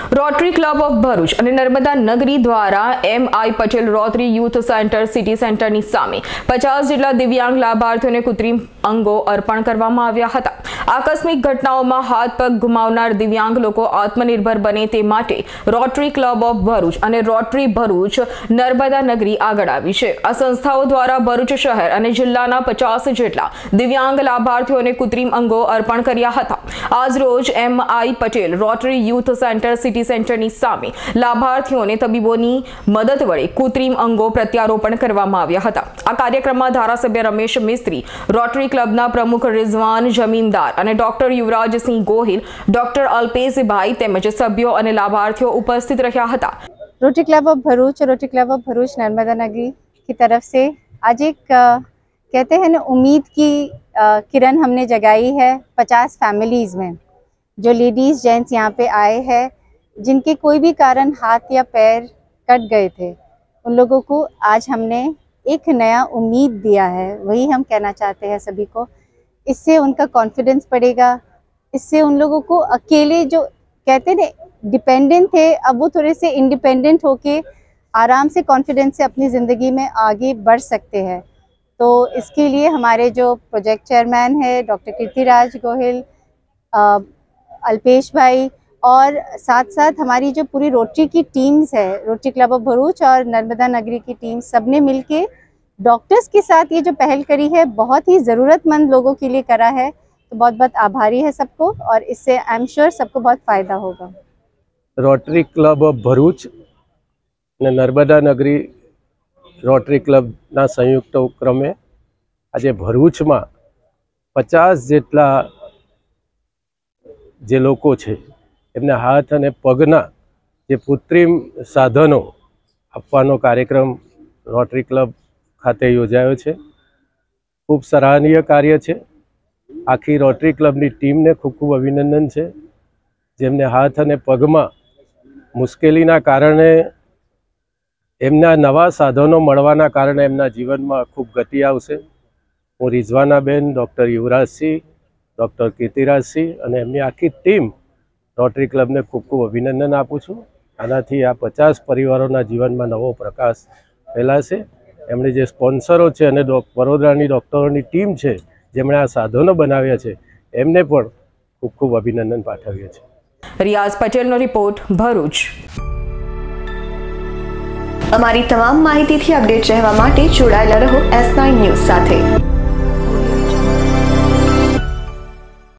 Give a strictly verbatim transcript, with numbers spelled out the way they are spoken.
Rotary club of Bharuch અને નર્મદા નગરી દ્વારા M I Patel Rotary youth centre city સેન્ટરની સામે પચાસ જેટલા દિવ્યાંગ લાભાર્થીઓને કૃત્રિમ અંગો અર્પણ કરવામાં આવ્યા હતા। આકસ્મિક ઘટનાઓમાં હાથ પગ ગુમાવનાર દિવ્યાંગ લોકો આત્મનિર્ભર બને તે માટે રોટરી ક્લબ ઓફ ભરૂચ અને રોટરી ભરૂચ નર્મદા નગરી આગળ આવી છે। આ સંસ્થાઓ દ્વારા ભરૂચ શહેર અને જિલ્લાના પચાસ જેટલા દિવ્યાંગ લાભાર્થીઓને કૃત્રિમ અંગો અર્પણ કર્યા હતા। આજ રોજ M I Patel Rotary youth centre city સેન્ટરની સામે લાભાર્થીઓને તબીબોની મદદ વડે કૃત્રિમ અંગો પ્રત્યારોપણ કરવામાં આવ્યા હતા। આ કાર્યક્રમમાં ધારાસભ્ય રમેશ મિસ્ત્રી, રોટરી ક્લબના પ્રમુખ રિઝવાન જમીનદાર અને ડોક્ટર યુવરાજસિંહ ગોહિલ, ડોક્ટર અલ્પેશભાઈ તેમજ સભ્યો અને લાભાર્થીઓ ઉપસ્થિત રહ્યા હતા। Rotary club of Bharuch rotary club of Bharuch Narmada Nagari की तरफ से आज एक कहते हैं ना उम्मीद की किरण हमने जगाई है पचास फैमिलीज़ में। जो लेडीज़ जेंट्स यहाँ पे आए हैं जिनके कोई भी कारण हाथ या पैर कट गए थे, उन लोगों को आज हमने एक नया उम्मीद दिया है। वही हम कहना चाहते हैं सभी को। इससे उनका कॉन्फिडेंस बढ़ेगा। इससे उन लोगों को अकेले जो कहते हैं डिपेंडेंट थे, अब वो थोड़े से इंडिपेंडेंट होके आराम से कॉन्फिडेंस से अपनी ज़िंदगी में आगे बढ़ सकते हैं। तो इसके लिए हमारे जो प्रोजेक्ट चेयरमैन है डॉक्टर कीर्तिराज गोहिल, अल्पेश भाई और साथ साथ हमारी जो पूरी रोटरी की टीम्स है, रोटरी क्लब ऑफ भरूच और नर्मदा नगरी की टीम, सबने मिलके डॉक्टर्स के साथ ये जो पहल करी है बहुत ही ज़रूरतमंद लोगों के लिए करा है। तो बहुत बहुत आभारी है सबको और इससे आई एम श्योर सबको बहुत फ़ायदा होगा। रोटरी क्लब ऑफ भरूच ने नर्मदा नगरी रोटरी क्लबना संयुक्त उपक्रमे आज भरूच में पचास जेटला जे लोको छे एमने हाथ अने पगना जे कृत्रिम साधनों आपवानो कार्यक्रम रोटरी क्लब खाते योजायो छे। खूब सराहनीय कार्य छे। आखी रोटरी क्लबनी टीम ने खूब खूब अभिनंदन है। जेमने हाथ अने पगमां मुश्केलीना कारणे एमना नवा साधनों मळवाना कारणे एमना जीवन में खूब गति आवशे। हूँ रिजवानाबेन, डॉक्टर युवराजसिंह, डॉक्टर कीर्तिराजसिंह अने एमनी आखी टीम रोटरी क्लब ने खूब खूब अभिनंदन आपू छूँ। आनाथी आ पचास परिवारों जीवन में नवो प्रकाश फैलाशे। एमणे जे स्पोन्सरो छे अने वडोदरानी डॉक्टरोनी टीम छे जेमणे आ साधनों बनाव्या छे एमने पण खूब खूब अभिनंदन पाठव्या छे। रियाज पटेलनो रिपोर्ट, भरूच। અમારી તમામ માહિતીથી અપડેટ રહેવા માટે જોડાયેલા રહો એસ નાઇન ન્યૂઝ સાથે।